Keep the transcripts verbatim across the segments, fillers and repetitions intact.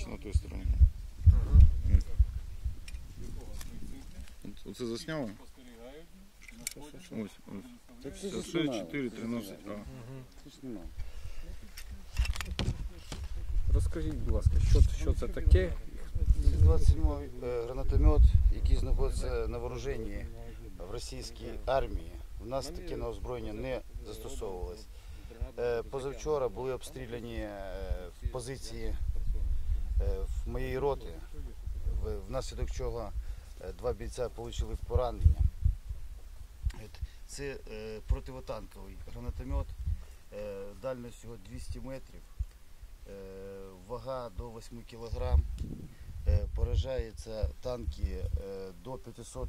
бачите, на той стороні. Оце засняли? Ось, ось. шість чотири тринадцять А. Розкажіть, будь ласка, що, що це таке? двадцять сьомий гранатомет, який знаходиться на вооруженні в російській армії. У нас таке на озброєння не застосовувалось. Позавчора були обстріляні в позиції в моєї роти, внаслідок чого два бійця отримали поранення. Це противотанковий гранатомет, дальністю двісті метрів, вага до восьми кілограм, поражаються танки до п'ятисот.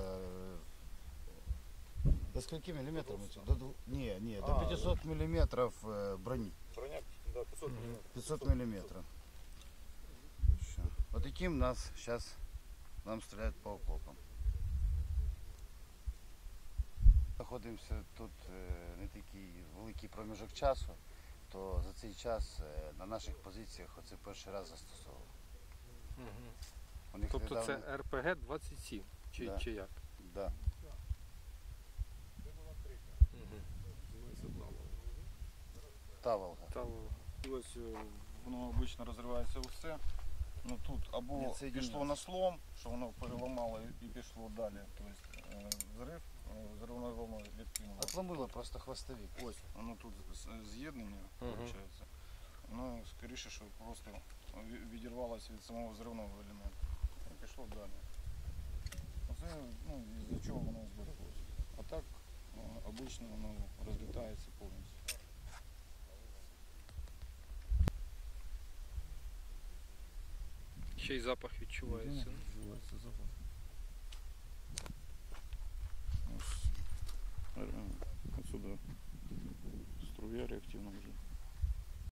До скільки міліметрів? До, ні, ні, до п'ятисот міліметрів броні. Броня, да, п'ятсот. п'ятсот міліметрів. Ось таким нас зараз нам стріляють по окопам. Знаходимося тут не такий великий проміжок часу, то за цей час на наших позиціях оце перший раз застосовували. Угу. Тобто недавно... це Р Пе Ге двадцять сім, чи, да. чи як? Да. Таволга. Таволга. Ось воно обично розривається усе. Ну тут або Ні, пішло на слом, що воно переламало і пішло далі. Тобто зрив, зривною волною відкинуло. Отломило просто хвостовик. Ось, воно тут з'єднання, виходить. Ну, скоріше, що просто відірвалося від самого зривного елементу. І пішло далі. Оце, ну, із-за чого воно збереглося. А так, обично воно розлітається повністю. Ще й запах відчувається. Відчувається запах. Ось, отсюда струя реактивна вже.